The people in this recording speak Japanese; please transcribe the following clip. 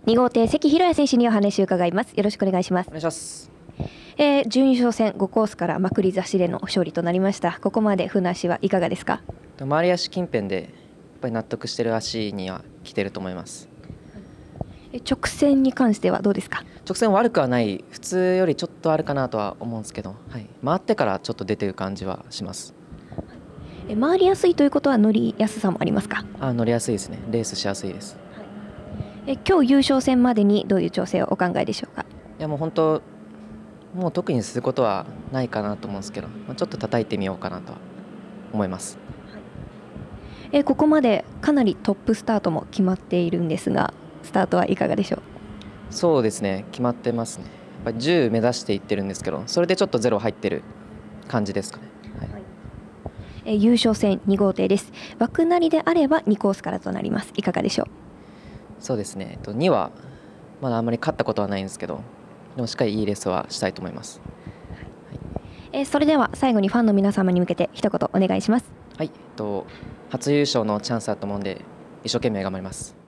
2号艇関弘也選手にお話を伺います。よろしくお願いします。 お願いします。 準優勝戦5コースからまくり差しでの勝利となりました。ここまで船足はいかがですか？ 周り足近辺でやっぱり納得している足には来てると思います。 直線に関してはどうですか？ 直線悪くはない、普通よりちょっとあるかなとは思うんですけど、回ってからちょっと出てる感じはします。 回りやすいということは乗りやすさもありますか？ 乗りやすいですね。レースしやすいです。 今日優勝戦までにどういう調整をお考えでしょうか？ いやもう本当もう特にすることはないかなと思うんですけど、ちょっと叩いてみようかなとは思います。 ここまでかなりトップスタートも決まっているんですが、スタートはいかがでしょう？ そうですね、決まってますね。やっぱり10目指していってるんですけど、それでちょっとゼロ入ってる感じですかね。 優勝戦2号艇です。枠なりであれば2コースからとなります。いかがでしょう？ そうですね、2はまだあんまり勝ったことはないんですけど、でもしっかりいいレースはしたいと思います。 それでは最後にファンの皆様に向けて一言お願いします。 はい、初優勝のチャンスだと思うんで一生懸命頑張ります。